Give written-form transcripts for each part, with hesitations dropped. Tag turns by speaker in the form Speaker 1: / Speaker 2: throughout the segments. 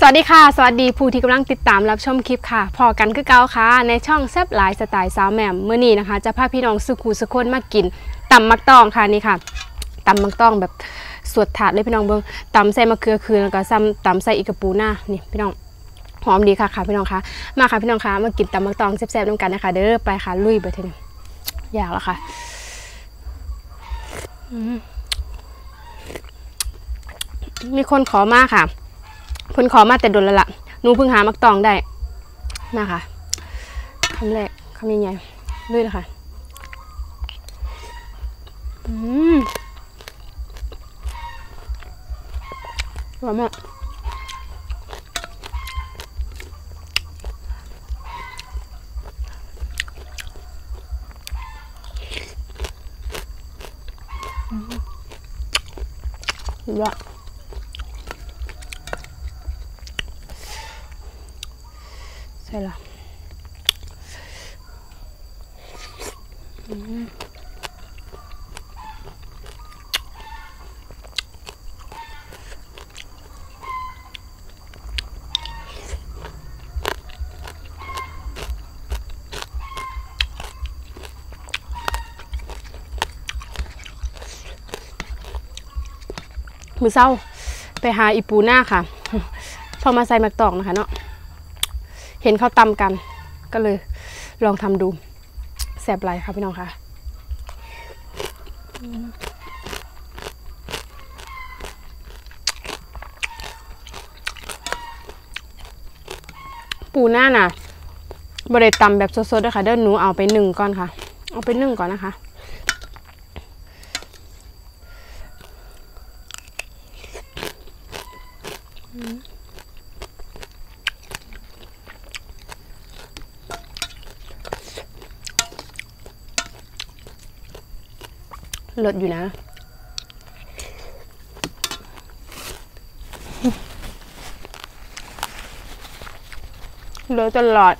Speaker 1: สวัสดีค่ะสวัสดีผู้ที่กำลังติดตามรับชมคลิปค่ะพอกันคือเก่าค่ะในช่องแซ่บหลายสไตล์สาวแหม่มเมื่อนี้นะคะจะพาพี่น้องสุขูสุคนมากินตำมักตองค่ะนี่ค่ะตำมักตองแบบสวดถาดเลยพี่น้องเบิ้งตำใส่มะเขือคืนแล้วก็ซ้ำตำใส่อีกระปูหน้านี่พี่น้องหอมดีค่ะพี่น้องคะมาค่ะพี่น้องคะมากินตำมักตองแซ่บๆด้วยกันนะคะเด้อไปค่ะลุยไปเถอะอยากแล้วค่ะมีคนขอมาค่ะเพิ่นขอมาแต่โดนแล้วล่ะหนูเพิ่งหามักตองได้มาค่ะคำแรกคำใหญ่ๆด้วยเลยค่ะอร่อยมากยอดใช่ละมือเศร้าไปหาอีปูหน้าค่ะพอมาใส่มักตอกนะคะเนาะเห็นเขาตำกันก็เลยลองทำดูแสบไหลค่ะพี่น้องค่ะปูหน้าน่ะบริตำแบบสดๆด้วยค่ะเดี๋ยวหนูเอาไปนึ่งก่อนค่ะเอาไปนึ่งก่อนนะคะเลิศอยู่นะเลิศตลอด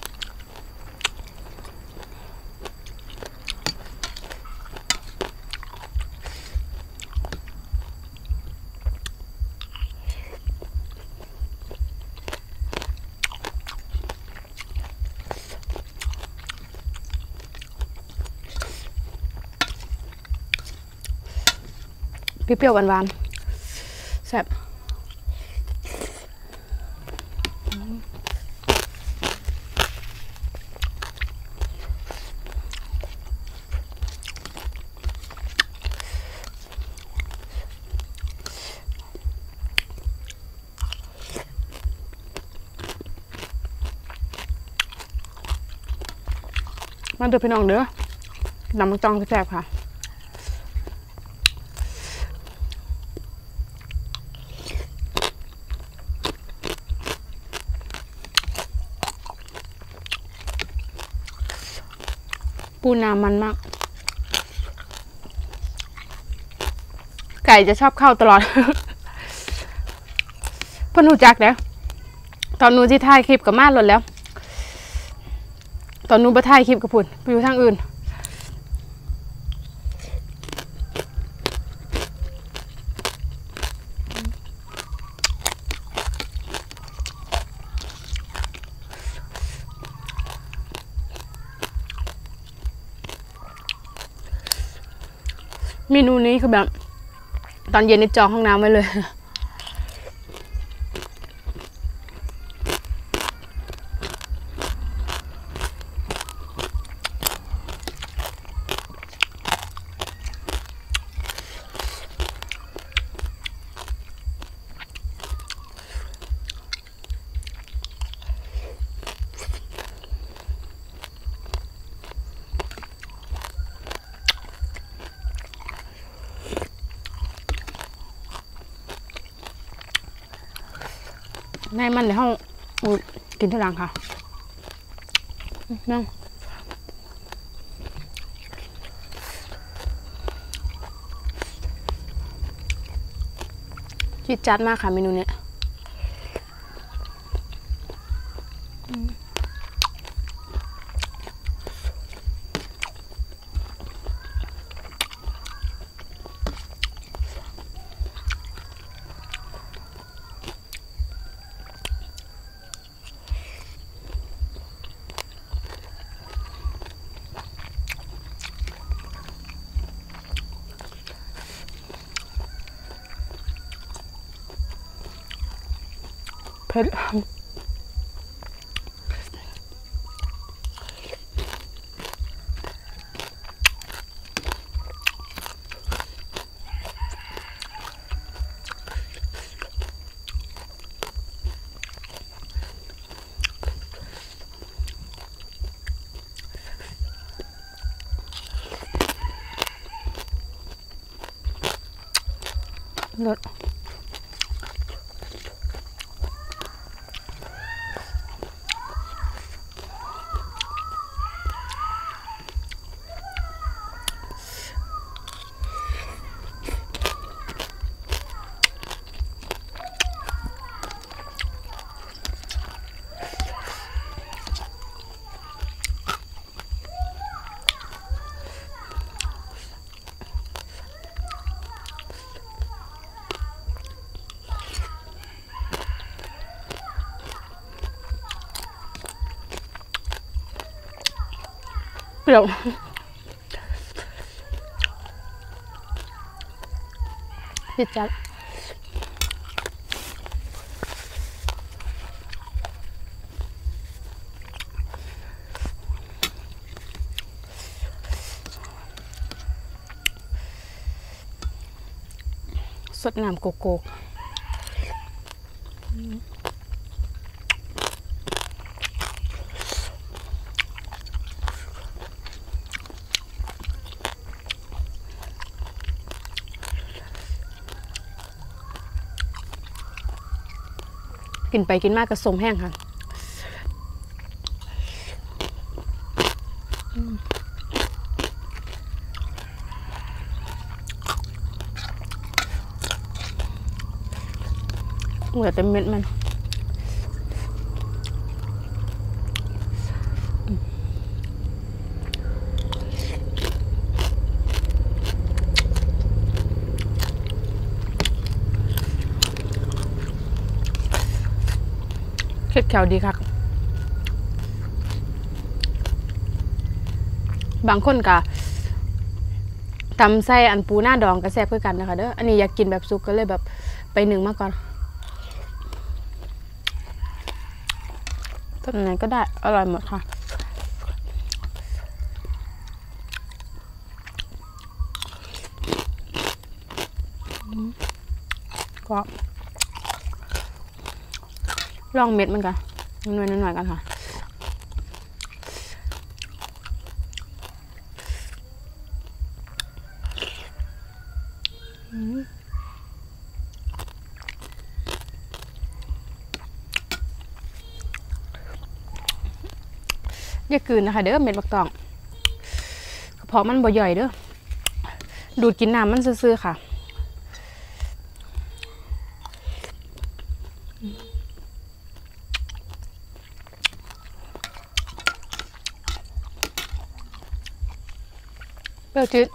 Speaker 1: เปรี้ยวๆหวานๆแซ่บมาดูพี่น้องเด้อนำมังจองแซ่บค่ะปูนามันมากไก่จะชอบเข้าตลอด เพิ่นรู้จักแล้วตอนหนูที่ถ่ายคลิปกับมาหลดแล้วตอนหนูไปถ่ายคลิปกับพุ่นไปอยู่ทางอื่นเมนูนี้คือแบบตอนเย็นในจองห้องน้ำไว้เลยในมันในห้องกินที่หลังค่ะนั่งจี๊ดจ๊าดมากค่ะเมนูเนี้ยผ็ดเลิศเปรี้ยวผิดจัดสดน้ำโกโก้กินไปกินมากกระสมแห้งค่ะเหลือแต่เม็ดมันเค็ดแขวดีค่ะบางคนก็ทำไส้อันปูหน้าดองกระแซ่บเพื่อกันนะคะเด้ออันนี้อยากกินแบบสุกก็เลยแบบไปหนึ่งมาก่อนต้นไหนก็ได้อร่อยหมดค่ะก็ลองเม็ดมันกันหน่อยๆกันค่ะอย่ากืนนะคะเด้อเม็ดบักตองกระเพาะมันบ่ย่อยเด้อดูดกินน้ำมันซื่อๆค่ะเปรี้ยวจืด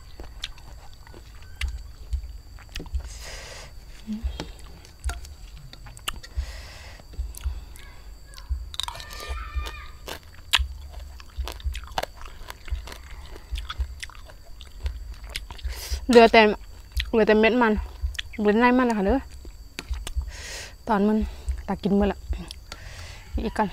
Speaker 1: เหลือแต่เม็ดมันเหลือในมันเลยค่ะเด้อตอนมันตักกินมื้อละอีกกัน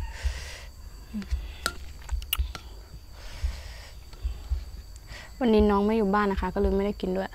Speaker 1: วันนี้น้องไม่อยู่บ้านนะคะก็เลยไม่ได้กินด้วย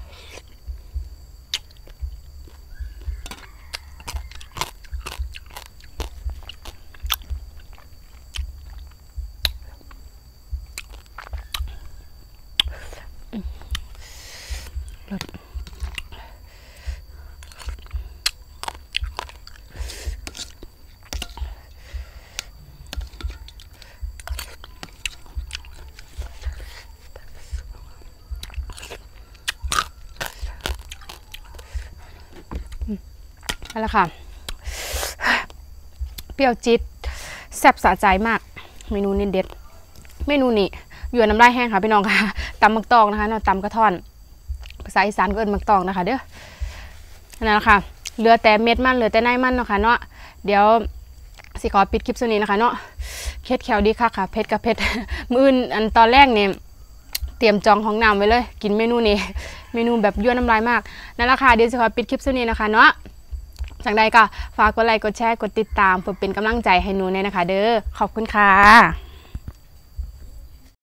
Speaker 1: นั่นแหละค่ะเปรี้ยวจี๊ดแซ่บสะใจมากเมนูนี้เด็ดเมนูนี้อยู่น้ำลายแห้งค่ะพี่น้องค่ะตำมักตองนะคะเนาะตำกระท่อนภาษาอีสานก็เอิ้นมักตองนะคะเด้อนั่นแหละค่ะเหลือแต่เม็ดมันเหลือแต่ในมันเนาะค่ะเนาะเดี๋ยวสิขอปิดคลิปส่วนนี้นะคะเนาะเค็ดแขวดีค่ะค่ะเผ็ดกับเผ็ดมื้ออื่นอันตอนแรกเนี่ยเตรียมจองห้องน้ำไว้เลยกินเมนูนี้เมนูแบบยั่วน้ำลายมากนั่นแหละค่ะเดี๋ยวสิขอปิดคลิปส่วนนี้นะคะเนาะจังใดก็ฝากกดไลค์กดแชร์กดติดตามเพื่อเป็นกำลังใจให้หนูเนี่ยนะคะเด้อขอบคุณค่ะ